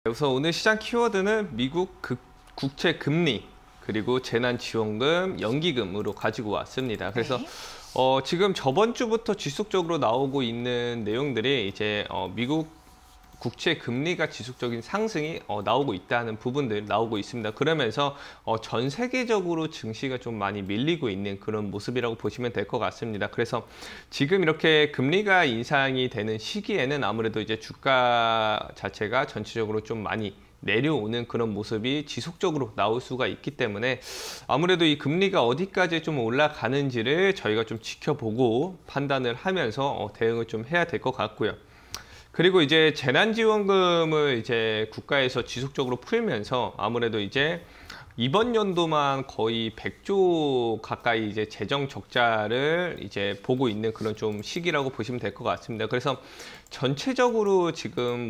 우선 오늘 시장 키워드는 미국 국채 금리 그리고 재난지원금 연기금으로 가지고 왔습니다. 그래서 네. 지금 저번 주부터 지속적으로 나오고 있는 내용들이 이제 미국 국채 금리가 지속적인 상승이 나오고 있다는 부분들 나오고 있습니다. 그러면서 전 세계적으로 증시가 좀 많이 밀리고 있는 그런 모습이라고 보시면 될 것 같습니다. 그래서 지금 이렇게 금리가 인상이 되는 시기에는 아무래도 이제 주가 자체가 전체적으로 좀 많이 내려오는 그런 모습이 지속적으로 나올 수가 있기 때문에 아무래도 이 금리가 어디까지 좀 올라가는지를 저희가 좀 지켜보고 판단을 하면서 대응을 좀 해야 될 것 같고요. 그리고 이제 재난지원금을 이제 국가에서 지속적으로 풀면서 아무래도 이제 이번 연도만 거의 100조 가까이 이제 재정 적자를 이제 보고 있는 그런 좀 시기라고 보시면 될 것 같습니다. 그래서 전체적으로 지금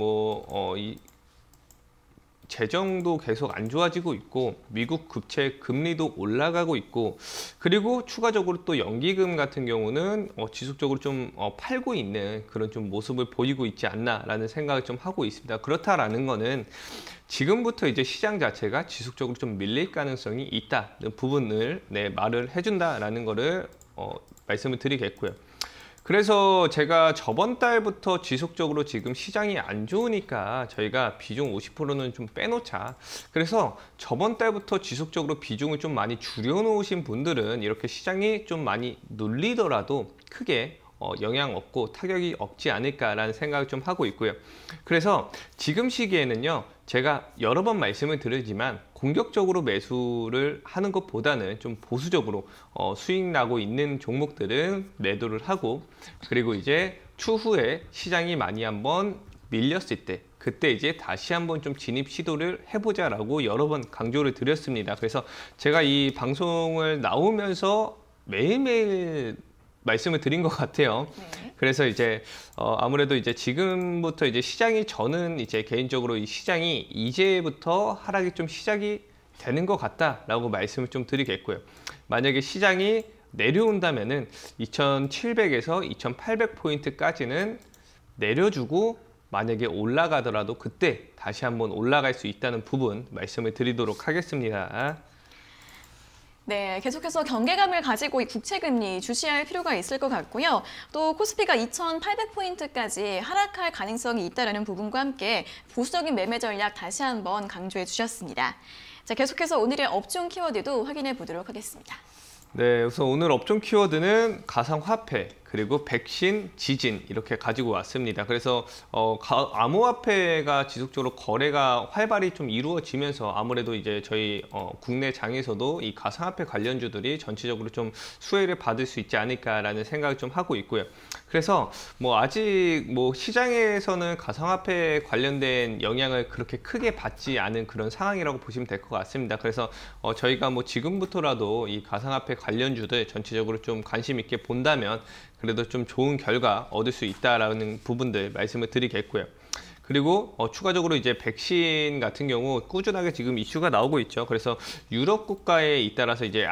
재정도 계속 안 좋아지고 있고 미국 국채 금리도 올라가고 있고 그리고 추가적으로 또 연기금 같은 경우는 지속적으로 좀 팔고 있는 그런 좀 모습을 보이고 있지 않나라는 생각을 좀 하고 있습니다. 그렇다라는 거는 지금부터 이제 시장 자체가 지속적으로 좀 밀릴 가능성이 있다는 부분을 말을 해준다라는 거를 말씀을 드리겠고요. 그래서 제가 저번 달부터 지속적으로 지금 시장이 안 좋으니까 저희가 비중 50%는 좀 빼놓자. 그래서 저번 달부터 지속적으로 비중을 좀 많이 줄여놓으신 분들은 이렇게 시장이 좀 많이 눌리더라도 크게 영향 없고 타격이 없지 않을까라는 생각을 좀 하고 있고요. 그래서 지금 시기에는요, 제가 여러 번 말씀을 드리지만 공격적으로 매수를 하는 것보다는 좀 보수적으로 수익 나고 있는 종목들은 매도를 하고 그리고 이제 추후에 시장이 많이 한번 밀렸을 때 그때 이제 다시 한번 좀 진입 시도를 해보자라고 여러 번 강조를 드렸습니다. 그래서 제가 이 방송을 나오면서 매일매일 말씀을 드린 것 같아요. 네. 그래서 이제 아무래도 이제 지금부터 이제 시장이 저는 이제 개인적으로 이 시장이 이제부터 하락이 좀 시작이 되는 것 같다라고 말씀을 좀 드리겠고요. 만약에 시장이 내려온다면은 2700에서 2800포인트까지는 내려주고 만약에 올라가더라도 그때 다시 한번 올라갈 수 있다는 부분 말씀을 드리도록 하겠습니다. 네, 계속해서 경계감을 가지고 이 국채금리 주시할 필요가 있을 것 같고요. 또 코스피가 2,800포인트까지 하락할 가능성이 있다는 부분과 함께 보수적인 매매 전략 다시 한번 강조해 주셨습니다. 자, 계속해서 오늘의 업종 키워드도 확인해 보도록 하겠습니다. 네, 우선 오늘 업종 키워드는 가상화폐, 그리고 백신, 지진 이렇게 가지고 왔습니다. 그래서 암호화폐가 지속적으로 거래가 활발히 좀 이루어지면서 아무래도 이제 저희 국내 장에서도 이 가상화폐 관련주들이 전체적으로 좀 수혜를 받을 수 있지 않을까라는 생각을 좀 하고 있고요. 그래서 아직 시장에서는 가상화폐 관련된 영향을 그렇게 크게 받지 않은 그런 상황이라고 보시면 될 것 같습니다. 그래서 저희가 지금부터라도 이 가상화폐 관련주들 전체적으로 좀 관심 있게 본다면 그래도 좀 좋은 결과 얻을 수 있다라는 부분들 말씀을 드리겠고요. 그리고 추가적으로 이제 백신 같은 경우 꾸준하게 지금 이슈가 나오고 있죠. 그래서 유럽 국가에 잇따라서 이제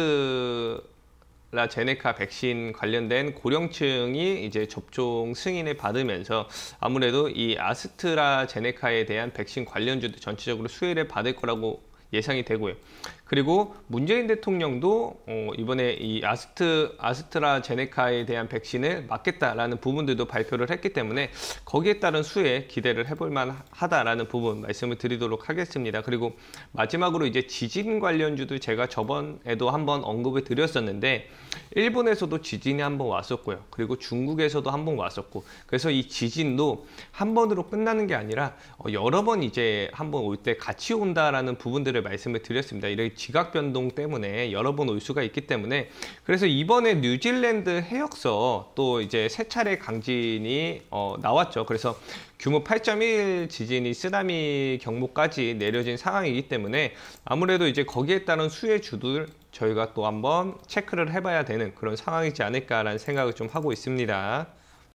아스트라제네카 백신 관련된 고령층이 이제 접종 승인을 받으면서 아무래도 이 아스트라제네카에 대한 백신 관련주도 전체적으로 수혜를 받을 거라고 예상이 되고요. 그리고 문재인 대통령도 이번에 이 아스트라제네카에 대한 백신을 맞겠다라는 부분들도 발표를 했기 때문에 거기에 따른 수혜 기대를 해볼 만하다라는 부분 말씀을 드리도록 하겠습니다. 그리고 마지막으로 이제 지진 관련주도 제가 저번에도 한번 언급을 드렸었는데 일본에서도 지진이 한번 왔었고요. 그리고 중국에서도 한번 왔었고 그래서 이 지진도 한 번으로 끝나는 게 아니라 여러 번 이제 한번 올 때 같이 온다라는 부분들을 말씀을 드렸습니다. 이렇게 지각 변동 때문에 여러 번 올 수가 있기 때문에 그래서 이번에 뉴질랜드 해역서 또 이제 세 차례 강진이 나왔죠. 그래서 규모 8.1 지진이 쓰나미 경보까지 내려진 상황이기 때문에 아무래도 이제 거기에 따른 수혜 주들 저희가 또 한번 체크를 해봐야 되는 그런 상황이지 않을까라는 생각을 좀 하고 있습니다.